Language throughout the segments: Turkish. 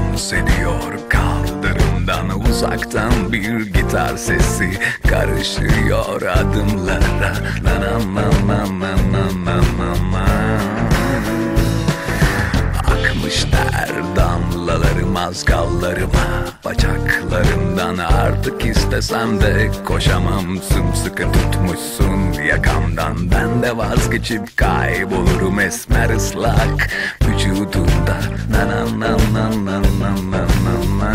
dans ediyor kaldırımdan. Uzaktan bir gitar sesi karışıyor adımlara. Na na na na na na na na. Akmış ter damlaları mazgallarıma, bacaklarımdan artık istesem de koşamam. Sımsıkı tutmuşsun yakamdan, ben de vazgeçip kaybolurum esmer ıslak vücudunda. Na na na na na na na na.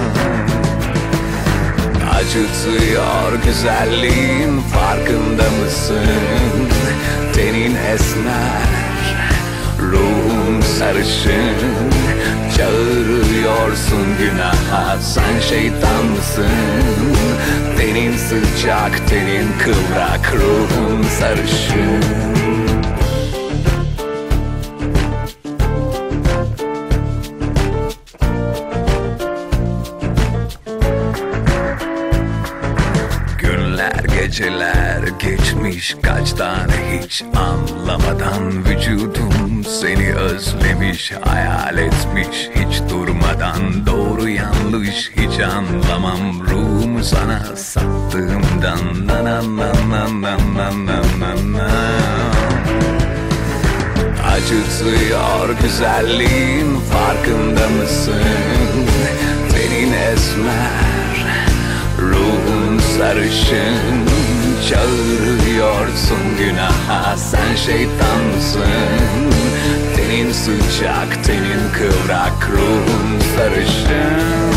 Acıtıyor güzelliğin, farkında mısın? Tenin esmer, ruhum sarışın. Çağırıyorsun günaha, sen şeytan mısın? Tenin sıcak, tenin kıvrak, ruhum sarışın. Geceler geçmiş kaç tane hiç anlamadan. Vücudum seni özlemiş, hayal etmiş hiç durmadan. Doğru yanlış hiç anlamam, ruhumu sana sattığımdan. Na na na na na na na na na. Acıtıyor güzelliğin, farkında mısın? Tenin esmer, ruhun sarışın. Çağırıyorsun günaha, sen şeytan mısın? Tenin sıcak, tenin kıvrak, ruhun sarışın.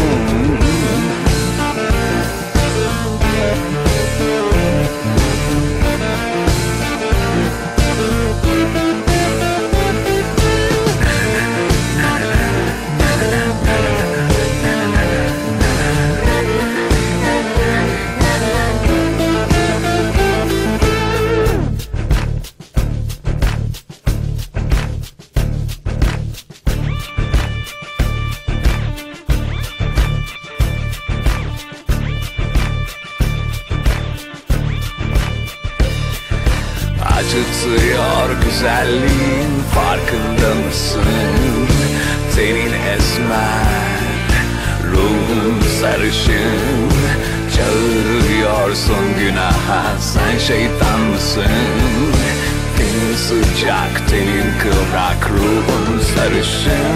Acıtıyor güzelliğin, farkında mısın? Tenin esmer, ruhun sarışın. Çağırıyorsun günaha, sen şeytan mısın? Tenin sıcak, tenin kıvrak, ruhun sarışın.